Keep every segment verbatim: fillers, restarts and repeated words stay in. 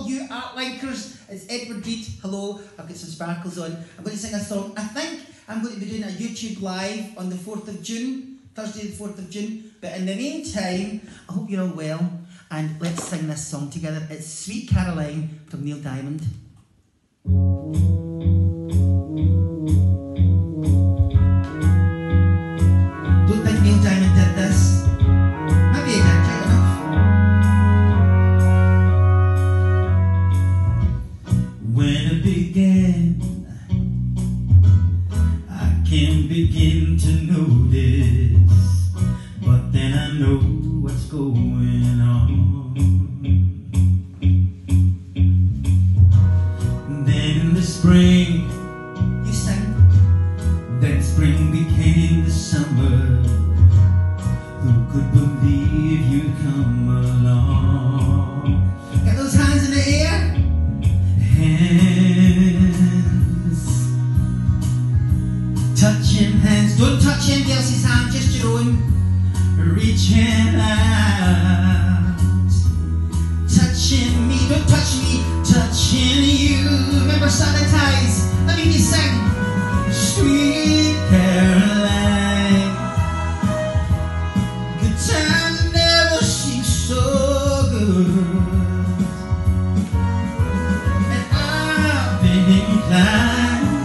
all you art linkers. It's Ed Reid. Hello, I've got some sparkles on. I'm going to sing a song. I think I'm going to be doing a YouTube live on the fourth of June, Thursday the fourth of June. But in the meantime, I hope you're all well. And let's sing this song together. It's Sweet Caroline from Neil Diamond. Don't think Neil Diamond did this. Maybe he did, good enough. When it began, I can begin to notice, but then I know what's going on. Then in the spring, you sang, then spring became the summer. Who could believe you'd come along? Get those hands in the air. Hands, touching hands. Don't touch anybody else's hand, just your own. Reaching out, touching me. Don't touch me, touching you. Remember, sanitize. Let me hear you sing. Sweet Caroline, good times never seem so good. And I've been inclined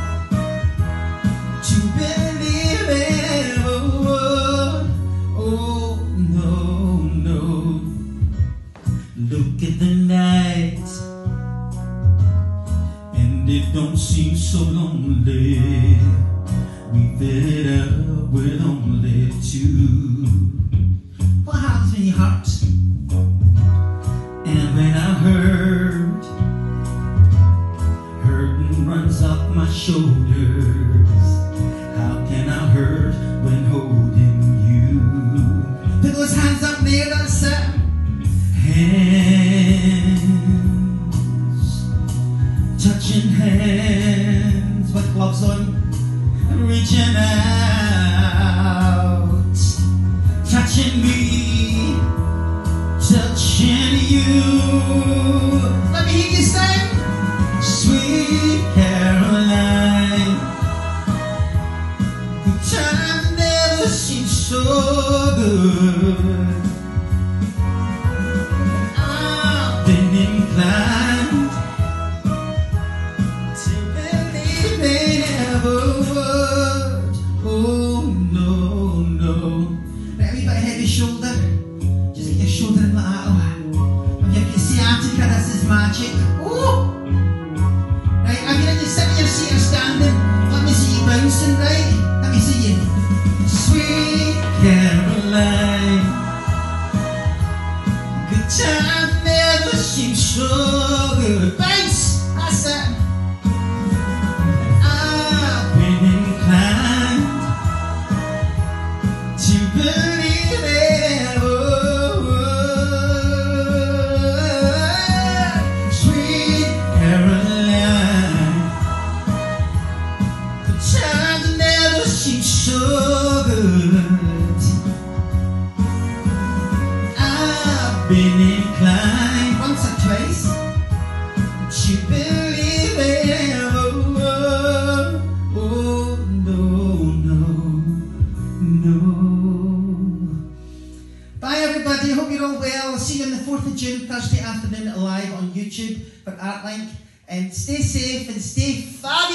to believe ever would. Oh no, no. Look at the night, and it don't seem so lonely. We fed it up with only two. What happens when you hurt? And when I hurt, hurting runs up my shoulders. How can I hurt when holding you? Put those hands up there, that's it. Hands, touching hands with gloves on. Reaching out, touching me, touching you. Let me hear you sing. Sweet Caroline, the time never seems so good. I've been inclined to believe they never would. Oh no, no. Right, a wee bit heavy shoulder. Just get your shoulder in like that. Oh. I'll give you sciatica, this is magic. Oh! Right, are you ready to sit in your seat or standing? Let me see you bouncing, right? Let me see you. Sweet Caroline, good time never seems so good. Bounce! That's it. I've been inclined to believe ever would. Sweet Caroline, the times never seem so good. I've been inclined once or twice to believe ever would. Oh no, no, no. Bye everybody, hope you're all well. I'll see you on the fourth of June, Thursday afternoon, live on YouTube for ArtLink. And stay safe and stay fabulous.